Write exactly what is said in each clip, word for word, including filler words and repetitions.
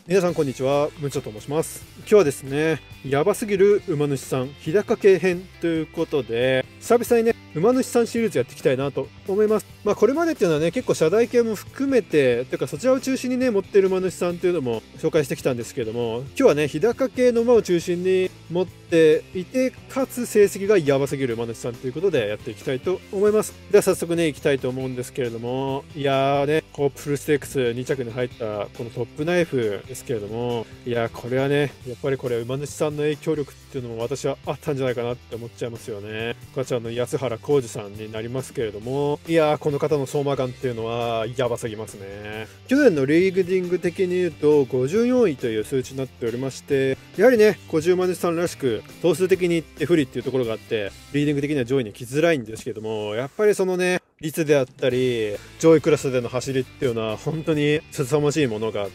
皆さんこんにちは、ムチョと申します。今日はですね、やばすぎる馬主さん日高系編ということで、久々にね、馬主さんシリーズやっていきたいなと思います。まあこれまでっていうのはね、結構社代系も含めて、というかそちらを中心にね、持っている馬主さんというのも紹介してきたんですけども、今日はね、日高系の馬を中心に持っていて、かつ成績がやばすぎる馬主さんということでやっていきたいと思います。では早速ね、いきたいと思うんですけれども、いやーね、ホープフルステークスに着に入ったこのトップナイフですけれども、いやーこれはね、やっぱりこれ馬主さんの影響力っていうのも私はあったんじゃないかなって思っちゃいますよね。こちらの安原浩二さんになりますけれども、いやーこの方の走馬眼っていうのはやばすぎますね。去年のリーグディング的に言うとごじゅうよんいという数値になっておりまして、やはりね、ごじゅう馬主さんらしく頭数的に言って不利っていうところがあって、リーディング的には上位に来づらいんですけども、やっぱりそのね、率であったり上位クラスでの走りっていうのは本当に凄まじいものがあって、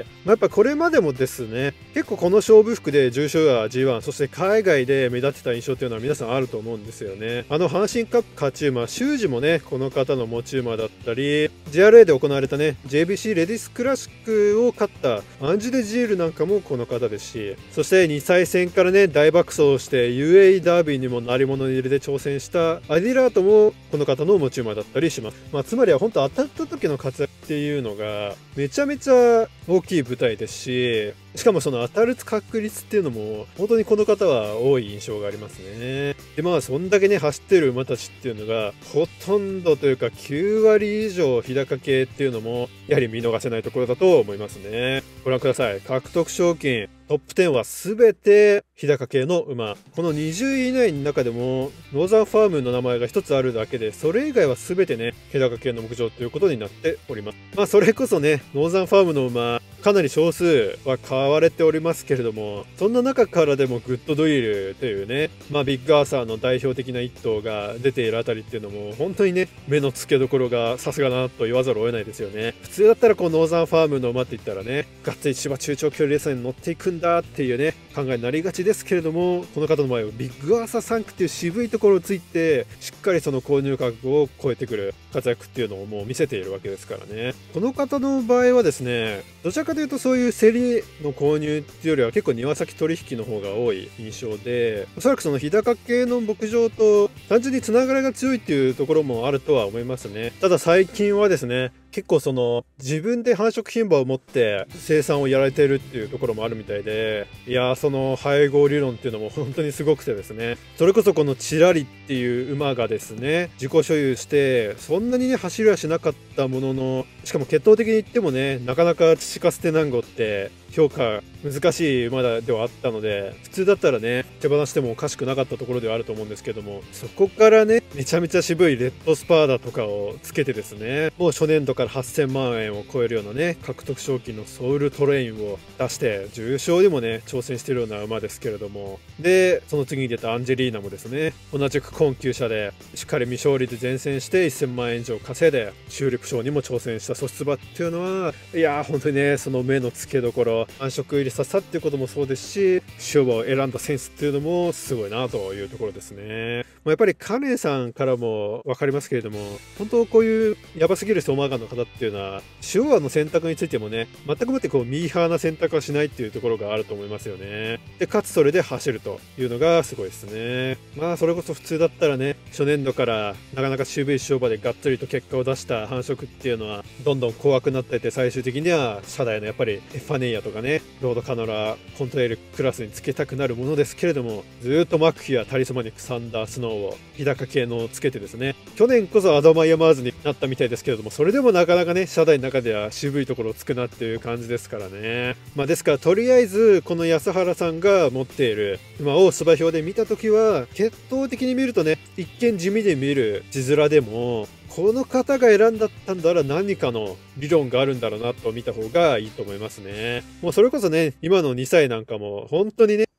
まあ、やっぱこれまでもですね、結構この勝負服で重賞や ジーワン そして海外で目立ってた印象っていうのは皆さんあると思うんですよね。あの阪神カップ勝ち馬修二もね、この方の持ち馬だったり ジェイアールエー で行われたね ジェイビーシー レディスクラシックを勝ったアンジュ・デ・ジールなんかもこの方ですし、そしてにさい戦からね大爆走して ユーエーイー ダービーにも鳴り物入りで挑戦したアディラートもこの方の持ち馬だったりします。まあ、つまりは本当当たった時の活躍っていうのがめちゃめちゃ大きい舞台ですし、しかもその当たる確率っていうのも本当にこの方は多い印象がありますね。でまあそんだけね走ってる馬たちっていうのがほとんどというかきゅうわり以上日高系っていうのもやはり見逃せないところだと思いますね。ご覧ください。獲得賞金トップじゅうは全て日高系の馬。このにじゅうい以内の中でもノーザンファームの名前が一つあるだけで、それ以外は全てね日高系の牧場ということになっております。まあそれこそねノーザンファームの馬かなり少数は買われておりますけれども、そんな中からでもグッドドリルというね、まあビッグアーサーの代表的な一頭が出ているあたりっていうのも本当にね目の付けどころがさすがだなと言わざるを得ないですよね。普通だったらこうノーザンファームの馬って言ったらね、がっつり芝中長距離レースに乗っていくんだっていうね考えになりがちですけれども、この方の場合はビッグアーサーサンクっていう渋いところをついてしっかりその購入価格を超えてくる活躍っていうのをもう見せているわけですからね。この方の場合はですね、どちらかというとそういう競りの購入っていうよりは結構庭先取引の方が多い印象で、おそらくその日高系の牧場と単純につながりが強いっていうところもあるとは思いますね。ただ最近はですね、結構その自分で繁殖牝馬を持って生産をやられているっていうところもあるみたいで、いやーその配合理論っていうのも本当にすごくてですね、それこそこのチラリっていう馬がですね自己所有してそんなにね走りはしなかったものの、しかも血統的に言ってもねなかなか父カステナンゴって評価難しい馬ではあったので、普通だったらね手放してもおかしくなかったところではあると思うんですけども、そこからねめちゃめちゃ渋いレッドスパーダとかをつけてですね、もう初年度からはっせんまんえんを超えるようなね獲得賞金のソウルトレインを出して重賞にもね挑戦しているような馬ですけれども、でその次に出たアンジェリーナもですね同じく今厩舎でしっかり未勝利で善戦してせんまんえん以上稼いでチューリップ賞にも挑戦した素質馬っていうのは、いやー本当にねその目の付けどころ、繁殖入りさせたっていうこともそうですし、塩馬を選んだセンスっていうのもすごいなというところですね。やっぱりカネさんからも分かりますけれども、本当こういうヤバすぎる走馬眼の方っていうのは塩馬の選択についてもね全くもってこうミーハーな選択はしないっていうところがあると思いますよね。でかつそれで走るというのがすごいですね。まあそれこそ普通だったらね初年度からなかなか渋い塩馬でがっつりと結果を出した繁殖っていうのはどんどん怖くなっていて、最終的には初代のやっぱりエファネイアとかねロードカノラコントレイルクラスにつけたくなるものですけれども、ずーっとマクフィやタリスマニックサンダースノーを日高系のをつけてですね、去年こそアドマイヤマーズになったみたいですけれども、それでもなかなかね初代の中では渋いところをつくなっていう感じですからね。まあですからとりあえずこの安原さんが持っている馬をス馬表で見た時は血統的に見るとね一見地味で見る字面でもこの方が選んだったんだら何かの理論があるんだろうなと見た方がいいと思いますね。もうそれこそね今のにさいなんかも本当にね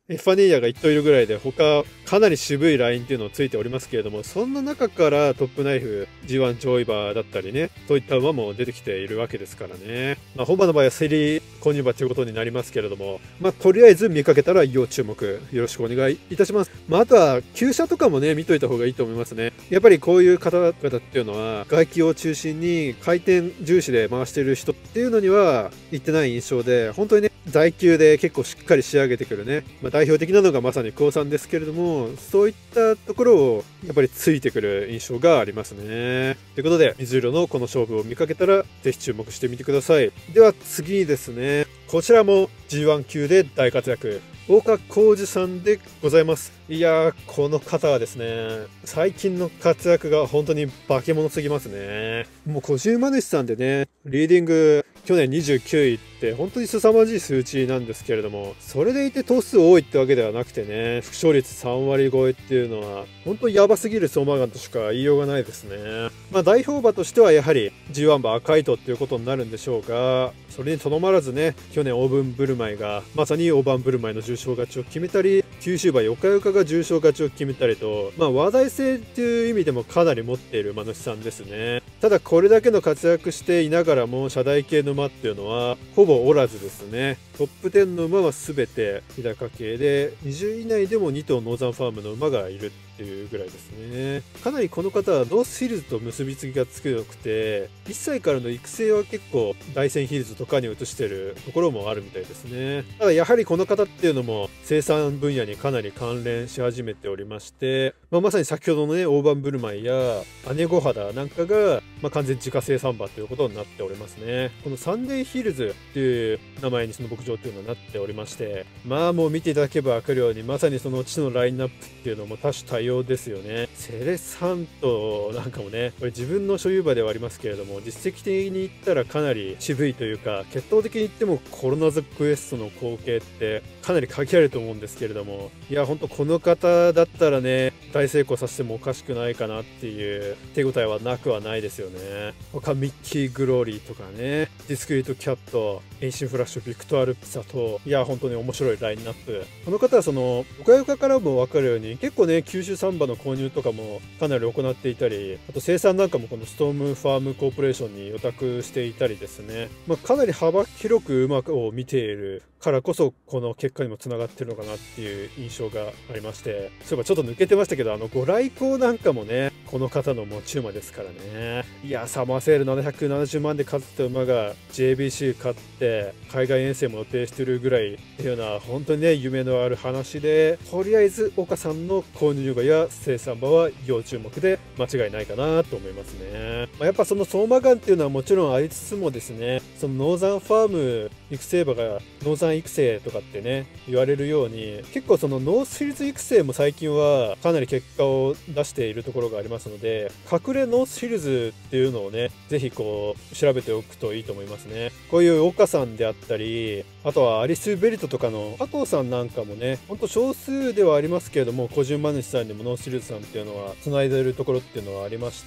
エファネイアがいっ頭いるぐらいで、他かなり渋いラインっていうのをついておりますけれども、そんな中からトップナイフ ジーワン 上位馬だったりね、そういった馬も出てきているわけですからね。まあ本馬の場合は競り購入馬ということになりますけれども、まあとりあえず見かけたら要注目よろしくお願いいたします。まああとは厩舎とかもね見といた方がいいと思いますね。やっぱりこういう方々っていうのは外気を中心に回転重視で回している人っていうのには行ってない印象で、本当にね在厩で結構しっかり仕上げてくるね、まあ、代表的なのがまさに高さんですけれども、そういったところをやっぱりついてくる印象がありますね。ということで水色のこの勝負を見かけたらぜひ注目してみてください。では次ですね、こちらも ジーワン 級で大活躍、大岡浩二さんでございます。いやー、この方はですね、最近の活躍が本当に化け物すぎますね。もう個人馬主さんでね、リーディング去年にじゅうきゅういって本当に凄まじい数値なんですけれども、それでいて頭数多いってわけではなくてね、副勝率さんわり超えっていうのは本当にヤバすぎる相馬眼としか言いようがないですね。まあ代表馬としてはやはり ジーワン 馬赤糸っていうことになるんでしょうが、それにとどまらずね、去年オーブンブルマイがまさに大盤ブルマイの重賞勝ちを決めたり、九州馬よかよかが重賞勝ちを決めたりと、まあ話題性っていう意味でもかなり持っている馬主さんですね。ただこれだけの活躍していながらも社代系の馬っていうのはほぼおらずですね。トップじゅうの馬は全て日高系で、にじゅうい以内でもに頭ノーザンファームの馬がいるっていうぐらいですね。かなりこの方はノースヒルズと結びつきが強くて、いっさいからの育成は結構大山ヒルズとかに移してるところもあるみたいですね。ただやはりこの方っていうのも生産分野にかなり関連し始めておりまして、まあ、まさに先ほどのね大盤振る舞いや姉御肌なんかが、まあ、完全自家生産馬ということになっておりますね。このサンデーヒルズっていう名前にその牧場っていうのはなっておりまして、まあもう見ていただけば分かるようにまさにその地のラインナップっていうのも多種多様ですよね。セレサントなんかもね、これ自分の所有馬ではありますけれども、実績的に言ったらかなり渋いというか、血統的に言ってもコロナズクエストの後継ってかなり限られると思うんですけれども、いや本当この方だったらね大成功させてもおかしくないかなっていう手応えはなくはないですよね。他ミッキーグローリーとかね、ディスクリートキャット、エイシンフラッシュ、ビクトアルピサと、いや本当に面白いラインナップ。この方はその岡山からも分かるように結構ね九州サンバの購入とかもかなり行っていたり、あと生産なんかもこのストームファームコーポレーションに予託していたりですね、まあ、かなり幅広く馬を見ているからこそこの結果にもつながってるのかなっていう印象がありまして、そういえばちょっと抜けてましたけど、あのご来光なんかもねこの方の持ち馬ですからね。いやサマーセールななひゃくななじゅうまんで勝った馬が ジェイビーシー 勝って海外遠征も予定してるぐらいっていうのは本当にね夢のある話で、とりあえず岡さんの購入馬や生産馬は要注目で間違いないかなと思いますね。まあ、やっぱその相馬眼っていうのはもちろんありつつもですね、そのノーザンファーム育成馬がノーザン育成とかってね言われるように、結構そのノースヒルズ育成も最近はかなり結果を出しているところがありますので、隠れノースヒルズっていうのをねぜひこう調べておくといいと思いますね。こういう岡さんであったり、あとはアリス・ベリトとかの加藤さんなんかもね、ほんと少数ではありますけれども個人馬主さんにもノースヒルズさんっていうのは繋いでいるところっていうのはありまして、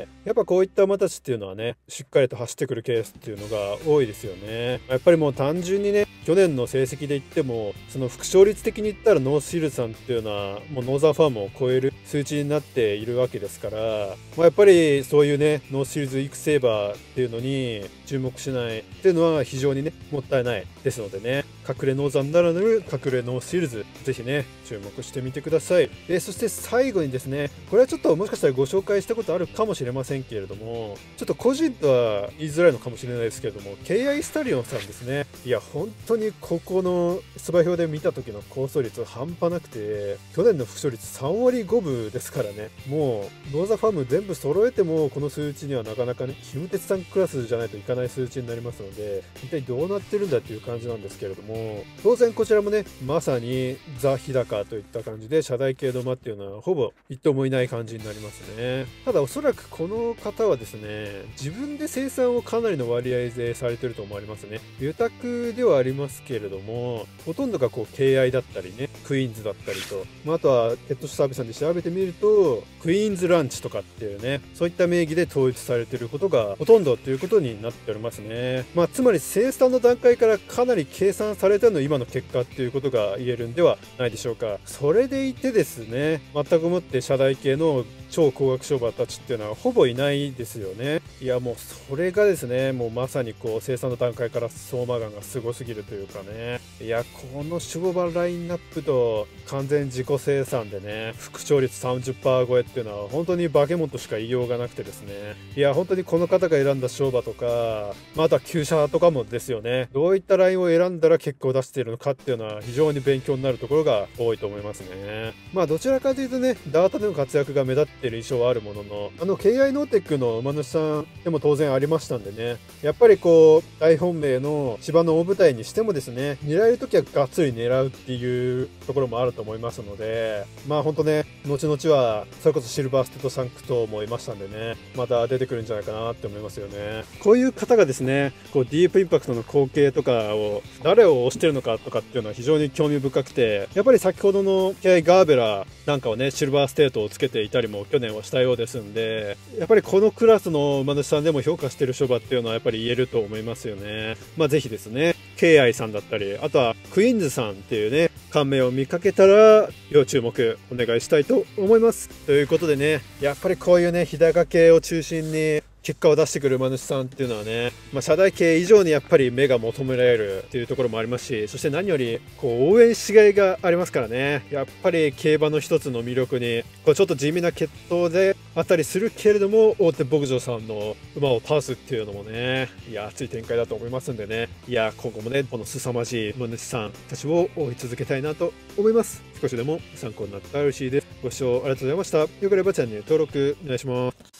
やっぱこういった馬たちっていうのはねしっかりと走ってくるケースっていうのが多いですよね。やっぱりもう単純にね去年の成績で言ってもその副勝率的に言ったらノースヒルズさんっていうのはもうノーザンファームを超える数値になっているわけですから、まあ、やっぱりそういうねノースヒルズ育成馬っていうのに注目しないっていうのは非常にねもったいないですのでね、隠れノーザンならぬ隠れノースヒルズぜひね注目してみてください。えー、そして最後にですね、これはちょっともしかしたらご紹介したことあるかもしれませんけれども、ちょっと個人とは言いづらいのかもしれないですけれども ケーアイ スタリオンさんですね。いや本当にここの出馬表で見た時の構想率半端なくて、去年の副勝率さんわりごぶですからね、もうノーザファーム全部揃えてもこの数値にはなかなかねキムテツさんクラスじゃないといかない数値になりますので、一体どうなってるんだっていう感じなんですけれども、当然こちらもねまさにザ・日高といった感じで社代系の馬っていうのはほぼ一頭もいない感じになりますね。ただおそらくこの方はですね自分で生産をかなりの割合でされてると思われますね。ユタクではありますけれどもほとんどがこう ケーアイ だったりねクイーンズだったりと、まあ、あとはペットサービスさんで調べてみるとクイーンズランチとかっていうねそういった名義で統一されてることがほとんどということになっておりますね。まあつまり生産の段階からかなりり計算されての今の結果っていうことが言えるんではないでしょうか。それでいてですね、全くもって社台系の超高額商売たちっていうのはほぼいないですよね。いやもうそれがですね、もうまさにこう生産の段階から相馬眼がすごすぎるというかね。いやこの商売ラインナップと完全自己生産でね、復調率 さんじゅっパーセント 超えっていうのは本当に化け物としか言いようがなくてですね。いや本当にこの方が選んだ商売とか、まあ、あとは旧車とかもですよね。どういったラインを選んだら結果を出しているのかっていうのは非常に勉強になるところが多いと思いますね。まあどちらかというとね、ダータでの活躍が目立っている印象はあるものの、あの ケーアイ ノーテックの馬主さんでも当然ありましたんでね、やっぱりこう大本命の芝の大舞台にしてもですね、狙える時はがっつり狙うっていうところもあると思いますので、まあ本当ね、後々はそれこそシルバーステッドサンクトもいましたんでね、また出てくるんじゃないかなって思いますよね。こういう方がですね、こうディープインパクトの後継とかを誰を推してるのかとかっていうのは非常に興味深くて、やっぱり先ほどの ケーアイ ガーベラなんかをね、シルバーステートをつけていたりも去年はしたようですんで、やっぱりこのクラスの馬主さんでも評価してる処馬っていうのはやっぱり言えると思いますよね。まあぜひですね、ケーアイ さんだったり、あとはクイーンズさんっていうね、感銘を見かけたら要注目お願いしたいと思います。ということでね、やっぱりこういうね、日高系を中心に結果を出してくる馬主さんっていうのはね、まあ、社台系以上にやっぱり目が求められるっていうところもありますし、そして何よりこう応援しがいがありますからね。やっぱり競馬の一つの魅力にこうちょっと地味な血統であったりするけれども、大手牧場さんの馬を倒すっていうのもね、いや熱い展開だと思いますんでね、いや今後もねこの凄まじい馬主さんたちを追い続けたいなと思います。少しでも参考になったら嬉しいです。ご視聴ありがとうございました。よければチャンネル登録お願いします。